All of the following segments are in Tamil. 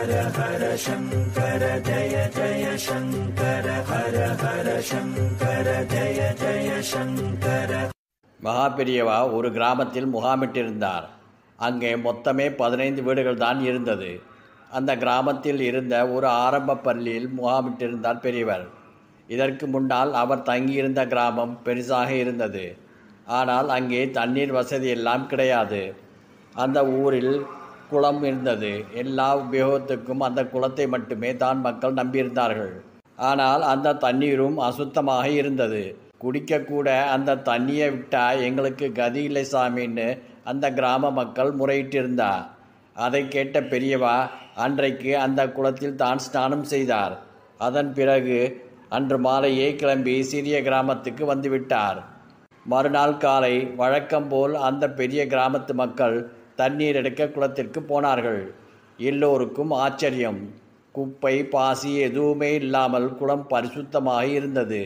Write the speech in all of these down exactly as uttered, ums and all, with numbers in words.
ஹர ஹர சங்கர ஜய ஜய சங்கர ஹர ஹர சங்கர ஜய ஜய சங்கர. மகாபெரியவா ஒரு கிராமத்தில் முகாமிட்டிருந்தார். அங்கே மொத்தமே பதினைந்து வீடுகள் தான் இருந்தது. அந்த கிராமத்தில் இருந்த ஒரு ஆரம்ப பள்ளியில் முகாமிட்டிருந்தார் பெரியவர். இதற்கு முன்னால் அவர் தங்கியிருந்த கிராமம் பெரிசாக இருந்தது. ஆனால் அங்கே தண்ணீர் வசதி எல்லாம் கிடையாது. அந்த ஊரில் குளம் இருந்தது. எல்லா உபயோகத்துக்கும் அந்த குளத்தை மட்டுமே தான் மக்கள் நம்பியிருந்தார்கள். ஆனால் அந்த தண்ணீரும் அசுத்தமாக இருந்தது. குடிக்கக்கூட அந்த தண்ணியை விட்டால் எங்களுக்கு கதி இல்லை சாமின்னு அந்த கிராம மக்கள் முறையிட்டிருந்தார். அதை கேட்ட பெரியவா அன்றைக்கு அந்த குளத்தில் தான் ஸ்நானம் செய்தார். அதன் பிறகு அன்று மாலையே கிளம்பி சிறிய கிராமத்துக்கு வந்துவிட்டார். மறுநாள் காலை வழக்கம்போல் அந்த பெரிய கிராமத்து மக்கள் தண்ணீர் எடுக்க குளத்திற்கு போனார்கள். எல்லோருக்கும் ஆச்சரியம். குப்பை பாசி எதுவுமே இல்லாமல் குளம் பரிசுத்தமாக இருந்தது.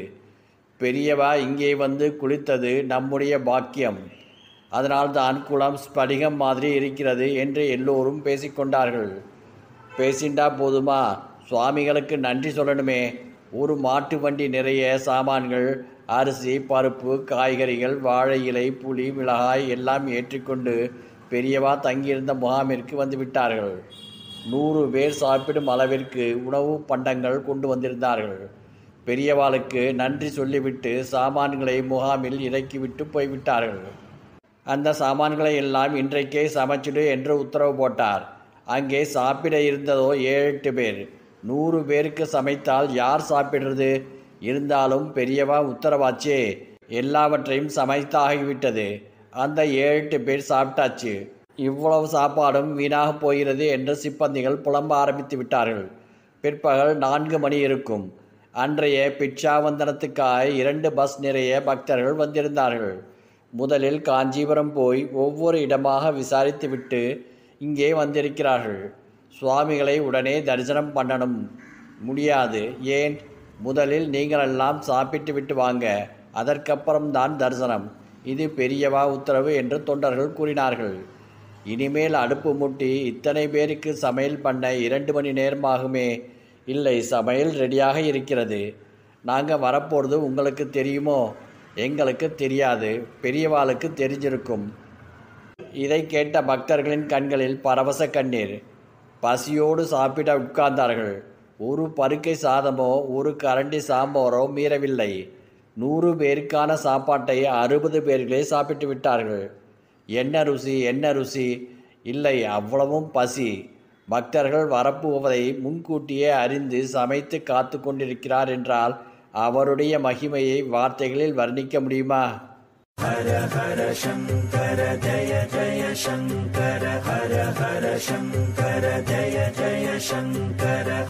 பெரியவா இங்கே வந்து குளித்தது நம்முடைய பாக்கியம். அதனால்தான் குளம் ஸ்படிகம் மாதிரி இருக்கிறது என்று எல்லோரும் பேசிக்கொண்டார்கள். பேசிண்டா போதுமா, சுவாமிகளுக்கு நன்றி சொல்லணுமே. ஒரு மாட்டு வண்டி நிறைய சாமான்கள், அரிசி, பருப்பு, காய்கறிகள், வாழை இலை, புளி, மிளகாய் எல்லாம் ஏற்றிக்கொண்டு பெரியவா தங்கியிருந்த முகாமிற்கு வந்து விட்டார்கள். நூறு பேர் சாப்பிடும் அளவிற்கு உணவு பண்டங்கள் கொண்டு வந்திருந்தார்கள். பெரியவாளுக்கு நன்றி சொல்லிவிட்டு சாமான்களை முகாமில் இறக்கிவிட்டு போய்விட்டார்கள். அந்த சாமான்களை எல்லாம் இன்றைக்கே சமைச்சிடு என்று உத்தரவு போட்டார். அங்கே சாப்பிட இருந்ததோ ஏழு எட்டு பேர். நூறு பேருக்கு சமைத்தால் யார் சாப்பிடுறது? இருந்தாலும் பெரியவா உத்தரவாச்சே, எல்லாவற்றையும் சமைத்தாகிவிட்டது. அந்த ஏழு எட்டு பேர் சாப்பிட்டாச்சு. இவ்வளவு சாப்பாடும் வீணாக போகிறது என்று சிப்பந்திகள் புலம்ப ஆரம்பித்து விட்டார்கள். பிற்பகல் நான்கு மணி இருக்கும். அன்றைய பிட்சாவந்தனத்துக்காக இரண்டு பஸ் நிறைய பக்தர்கள் வந்திருந்தார்கள். முதலில் காஞ்சிபுரம் போய் ஒவ்வொரு இடமாக விசாரித்துவிட்டு இங்கே வந்திருக்கிறார்கள். சுவாமிகளை உடனே தரிசனம் பண்ணணும். முடியாது. ஏன்? முதலில் நீங்களெல்லாம் சாப்பிட்டு விட்டு வாங்க, அதற்கப்புறம்தான் தரிசனம். இது பெரியவா உத்தரவு என்று தொண்டர்கள் கூறினார்கள். இனிமேல் அடுப்பு மூட்டி இத்தனை பேருக்கு சமையல் பண்ண இரண்டு மணி நேரமாகுமே. இல்லை, சமையல் ரெடியாக இருக்கிறது. நாங்கள் வரப்போகிறது உங்களுக்கு தெரியுமோ? எங்களுக்கு தெரியாது, பெரியவாளுக்கு தெரிஞ்சிருக்கும். இதை கேட்ட பக்தர்களின் கண்களில் பரவச கண்ணீர். பசியோடு சாப்பிட உட்கார்ந்தார்கள். ஒரு பருக்கை சாதமோ ஒரு கரண்டி சாம்பாரோ மீறவில்லை. நூறு பேருக்கான சாப்பாட்டை அறுபது பேர்களே சாப்பிட்டு விட்டார்கள். என்ன ருசி, என்ன ருசி! இல்லை, அவ்வளவும் பசி. பக்தர்கள் வரப்போவதை முன்கூட்டியே அறிந்து சமைத்து காத்து கொண்டிருக்கிறார் என்றால் அவருடைய மகிமையை வார்த்தைகளில் வர்ணிக்க முடியுமா? ஹர ஹர சங்கர ஜய ஜய சங்கர ஹர ஹர சங்கர ஜய ஜய சங்கர